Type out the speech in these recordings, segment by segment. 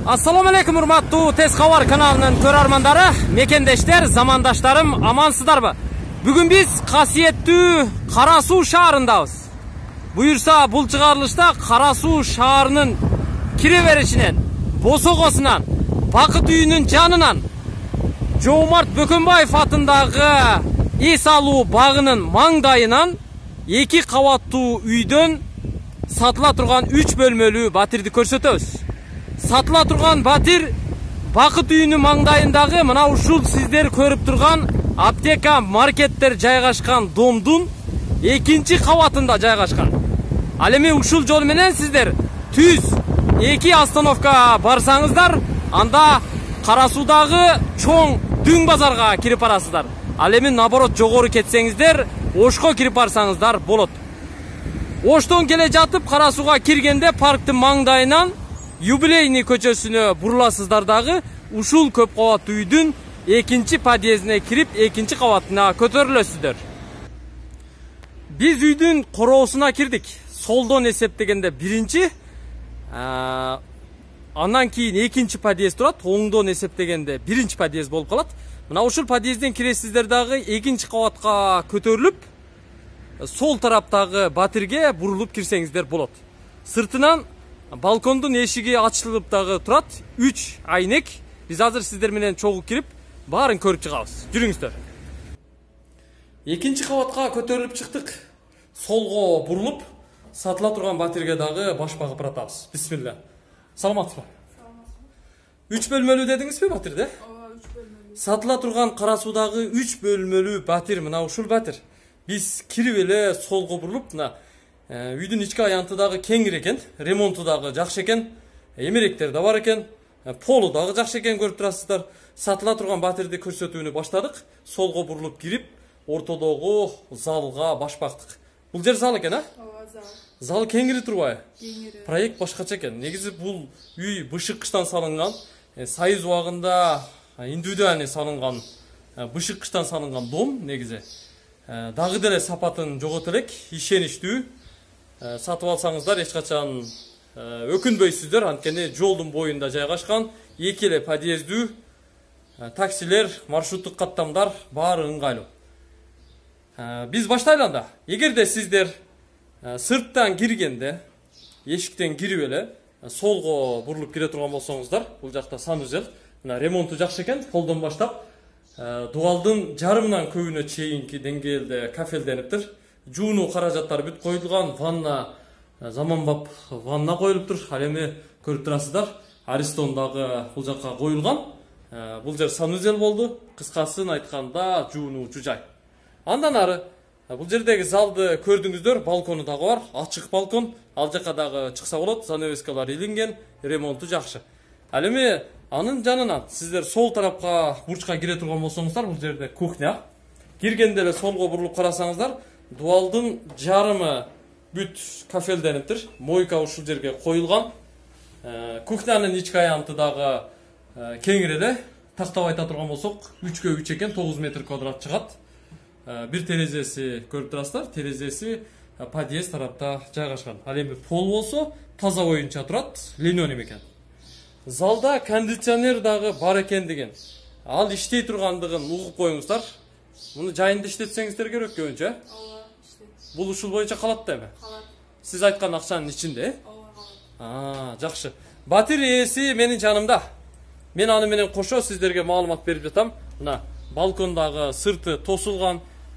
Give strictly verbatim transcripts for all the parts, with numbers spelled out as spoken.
Assalamu alaikum урматтуу Tez Xabar kanalının көрөрмандары, мекендештер, замандаштарым, амансыздарбы? Бүгүн биз касиеттүү Кара Суу шаарындабыз. Буюрса, бул чыгарылышта Кара Суу шаарынын кире беришинен, босогосунан, Бакыт үйүнүн жанынан Жоомарт Бөкөнбаев атындагы эс алуу багынын маңдайынан эки кабаттуу үйдөн сатыла турган үч бөлмөлүү батирди көрсөтөбүз. Сатыла турган батир Бакыт үйүнүн маңдайындагы мына ушул сиздер көрүп турган аптека, маркеттер жайгашкан домдун экинчи кабатында жайгашкан. Ал эми ушул жол менен сиздер түз эки остановка барсаңыздар, анда Кара Суудагы чоң Дүң базарга кирип барасыздар. Ал эми наоборот жогору кетсеңиздер, Ошко кирип барсаңыздар болот. Оштон келе жатып Кара Сууга киргенде парктын маңдайынан Юбилейный көчөсүнө буруласыздар дагы ушул көп кабаттуу үйдүн экинчи подъездине кирип, экинчи кабатына көтөрүлөсүздөр. Биз үйдүн короосуна кирдик. Солдон эсептегенде биринчи, андан кийин экинчи подъезд турат, оңдон эсептегенде биринчи подъезд болуп калат. Мына ушул подъезден киресиздер дагы экинчи кабатка көтөрүлүп, сол тараптагы батирге бурулуп кирсеңиздер болот. Сыртынан балкондун эшиги ачылып дагы турат, үч айнек. Биз азыр сиздер менен чогуу кирип, баарын көрүп чыгабыз. Жүрүңүздөр. Экинчи кабатка көтөрүлүп чыктык. Солго бурулуп, сатыла турган батирге дагы баш багып баратабыз. Бисмилла. Саламатсызбы? Саламатсызбы. үч бөлмөлүү дедиңизби батирде? Ооба, үч бөлмөлүү. Сатыла турган Кара Суудагы үч бөлмөлүү батир, мына ушул батир. Биз кирип эле солго бурулуп, мына үйдүн ички аянты дагы кеңир экен, ремонту дагы жакшы экен, эмеректер да бар экен, полу дагы жакшы экен көрүп турасыздар. Сатыла турган батирди көрсөтүүнү баштадык. Солго бурулуп кирип, ортодогу залга баш бактык. Бул жер зал экен, а? Ооба, зал. Зал кеңири турбайбы? Кеңири. Проект башкача экен. Негизи бул үй бышык кыштан салынган, Союз убагында индивидуальный салынган, бышык кыштан салынган дом негизи. Дагы деле сапатын жогото элек, ишеничтүү. Сатып алсаңыздар эч качан өкүнбөйсүздөр, анткени жолдун боюнда жайгашкан, эки эле подъездүү, таксилер, маршруттук каттамдар баары ыңгайлуу. Биз баштайлы анда. Эгерде сиздер сырттан киргенде, эшиктен кирип эле солго бурулуп кире турган болсоңуздар, бул жакта санузел, мына ремонту жакшы экен, полдон баштап дуалдын жарымынан көбүнө чейинки деңгээлде кафелдениптир. Жууну каражаттары бүт коюлган, ванна заманбап ванна коюлуптур. Ал эми көрүп турасыздар, Аристон дагы бул жакка коюлган. Бул жер санузел болду. Кыскасын айтканда жууну жай. Андан ары бул жердеги залды көрдүңүздөр, балкону дагы бар, ачык балкон. Ал жака дагы чыкса болот, занавескалар илинген, ремонту жакшы. Ал эми анын жанынан сиздер сол тарапка бурчка кире турган болсоңуздар, бул жерде кухня. Киргенде эле солго бурулуп карасаңыздар, дуалдын жарымы бүт кафелдениптир. Мойка ушул жерге коюлган. Кухнянын ички аянты дагы кеңир эле. Тактап айта турган болсок, үчкө үч экен, тогуз метр квадрат чыгат. Бир терезеси көрүп турасыздар, терезеси подъезд тарапта жайгашкан. Ал эми пол болсо таза боюнча турат, линолеум экен. Залда кондиционер дагы бар экендигин, ал иштей тургандыгын угуп коюңуздар. Муну жайында иштетсеңиздер керек көбүнчө. Ооба, иштейт. Бул ушул боюнча калат да эми? Калат. Сиз айткан акчанын ичинде? Ооба, калат. Аа, жакшы. Батир ээси менин жанымда. Мен аны менен кошо сиздерге маалымат берип жатам. Мына балкондагы сырты тосулган,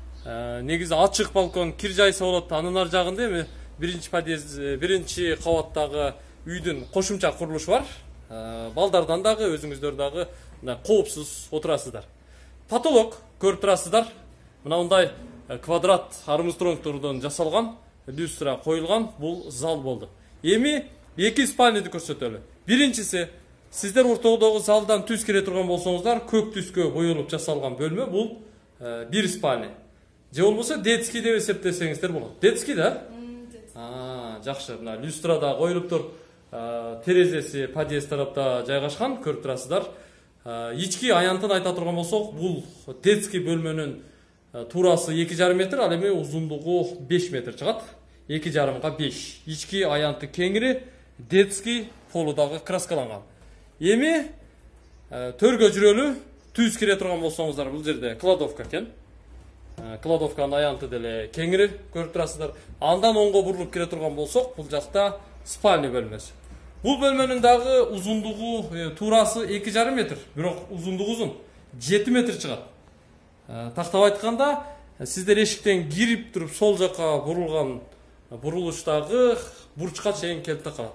негизи ачык балкон, кир жайса болот. Анын ар жагында эми биринчи подъезд, биринчи кабаттагы үйдүн кошумча курулушу бар. Балдардан дагы, өзүңүздөр дагы коопсуз отурасыздар. Потолок көрүп турасыздар. Мындай квадрат армстронгдордон жасалган, люстра коюлган, бул зал болду. Эми эки спальныйды көрсөтөлү. Биринчиси, сиздер ортодогу залдан түз кире турган болсоңуздар, көк түскө боелуп жасалган бөлмө, бул бир спальный. Же болбосо детский деп эсептесеңиздер болот. Детский да? Аа, жакшы. Мына люстра да коюлуптур. Терезеси подъезд тарапта жайгашкан, көрүп турасыздар. Ички аянтын айта турган болсок, бул детский бөлмөнүн турасы эки жарым метр, ал эми узундугу беш метр чыгат. эки жарымга беш. Ички аянты кеңири, детский полу дагы краскаланган. Эми төргө жүрөлү түз кире турган болсоңуздар, бул жерде кладовка экен. Кладовканын аянты деле кеңири көрүп турасыздар. Андан оңго бурулуп кире турган болсок, бул жакта спальня бөлмөсү. Бул бөлмөнүн дагы узундугу туурасы эки жарым метр, бирок узундугу узун жети метр чыгат. Тактап айтканда, сиздер эшиктен кирип туруп сол жакка бурулган бурулуштагы бурчка чейин келип калат.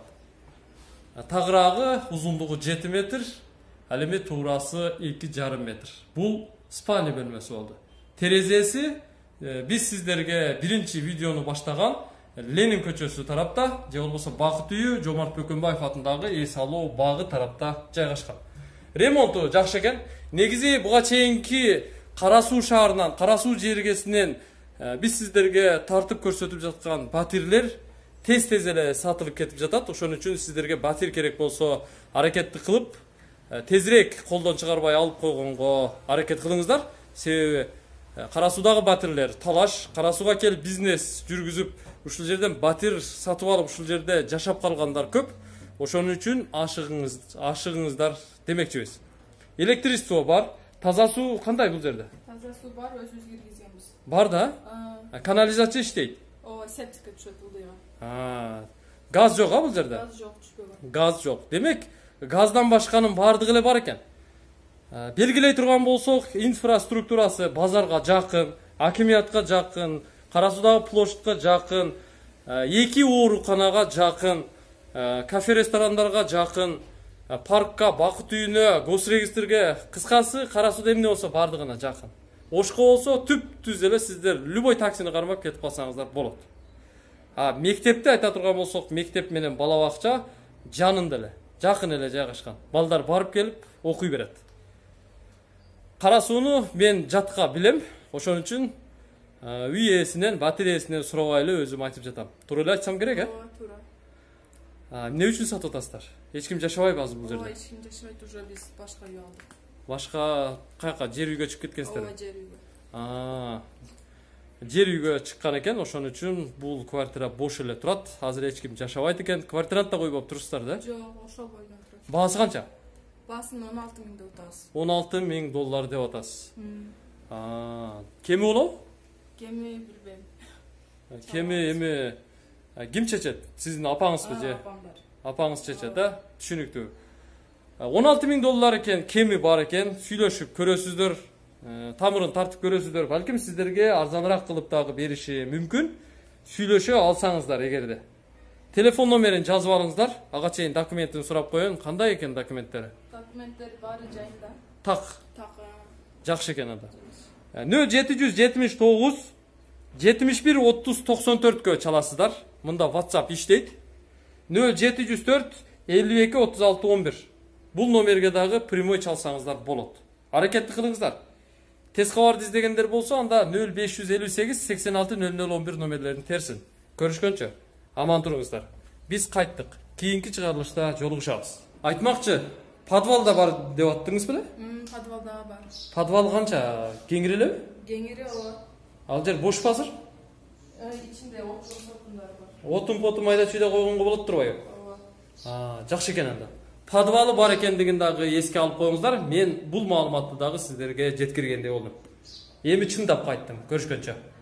Тагыраагы узундугу жети метр, ал эми туурасы эки жарым метр. Бул спальня бөлмөсү болду. Терезеси биз сиздерге биринчи видеону баштаган Ленин көчөсү тарапта, же болбосо Бакыт үйү Жомарт Бөкөнбаев атындагы эс алуу багы тарапта жайгашкан. Ремонту жакшы экен. Негизи буга чейинки Кара Суу шаарынан, Кара Суу жергесинен биз сиздерге тартып көрсөтүп жаткан батирлер тез-тез эле сатылып кетип жатат. Ошон үчүн сиздерге батир керек болсо аракетти кылып, тезирээк колдон чыгарбай алып койгонго аракет кылыңыздар. Себеби Кара Суудагы батирлер талаш, Кара Сууга келип бизнес жүргүзүп, ушул жерден батир сатып алып, ушул жерде жашап калгандар көп. Ошон үчүн ашыгыңыз, ашыгыңыздар демекчибиз. Электричество бар. Таза суу кандай бул жерде? Таза суу бар, өзүбүз киргизгенбиз. Бар да? Канализация иштейт. Ооба, септикке түшөт ылдыйга. А, газ жок а бул жерде? Газ жок, түшпөгөн. Газ жок. Демек, газдан башканын бардыгы эле бар экен. Белгилей турган болсок, инфраструктурасы базарга жакын, акимиятка жакын, Кара Суудагы площадька жакын, эки ооруканага жакын, кафе-ресторандарга жакын, паркка, Бакыт үйүнө, госрегистрге, кыскасы Кара Сууда эмне болсо бардыгына жакын. Ошко болсо түп-түз эле сиздер любой таксини кармап кетип калсаңыздар болот. А мектепти айта турган болсок, мектеп менен бала бакча жанында эле, жакын эле жайгашкан. Балдар барып келип окуй берет. Кара Сууну мен жатка билем, ошон үчүн үй ээсинен, батир ээсинен сурабай эле өзүм айтып жатам. Туура эле айтсам керек, э? Ооба, туура. Эмне үчүн сатып атасыздар? Эч ким жашабайбы азыр бул жерде? Ооба, эч ким жашабайт, уже биз башка үй алдык. Башка каяка, жер үйгө чыгып кеткенсиздер? Ооба, жер үйгө. А, жер үйгө чыккан экен, ошон үчүн бул квартира бош эле турат. Азыр эч ким жашабайт экен. Квартирант да койбоп турсуздар да? Жок, ошол бойдон турат. Баасы канча? Баасын он алты миң деп атабыз. он алты миң доллар деп атасыз. А, кеми болобу? Кеми билбейм. Кеми эми ким чечет? Сиздин апаңызбы же? Апамдар. Апаңыз чечет, да? Түшүнүктүү. он алты миң доллар экен, кеми бар экен, сүйлөшүп көрөсүздөр, тамырын тартып көрөсүздөр. Балким сиздерге арзаныраак кылып дагы бериши мүмкүн. Сүйлөшө алсаңыздар эгерде. Телефон номерин жазып алыңыздар. Ага чейин документин сурап коеюн. Кандай экен документтери? Документтер баары жайында. Так. Так. Жакшы экен анда. нөл жети жүз жетимиш тогуз жетимиш бир отуз токсон төрткө чаласыздар. Мында WhatsApp иштейт. нөл жети жүз төрт элүү эки отуз алты он бир. Бул номерге дагы прямой чалсаңыздар болот. Аракетти кылыңыздар. Тез кабарды издегендер болсо, анда нөл беш жүз элүү сегиз сексен алты нөл нөл он бир номерлерин терсин. Көрүшкөнчө, аман туруңуздар. Биз кайттык. Кийинки чыгарылышта жолугушабыз. Айтмакчы, подвалда бар деп аттыңыз беле? Подвалда бар. Подвал канча? Кеңири элеби? Кеңири ооба. Ал жер бош азыр? Ичинде отун-потундар бар. Отун-потун майда чүйдө койгонго болот турбайбы? Ооба. А, жакшы экен анда. Подвалы бар экендигин дагы эске алып коюңуздар. Мен бул маалыматты дагы сиздерге жеткиргендей болдум. Эми чындап кайттым. Көрүшкөнчө.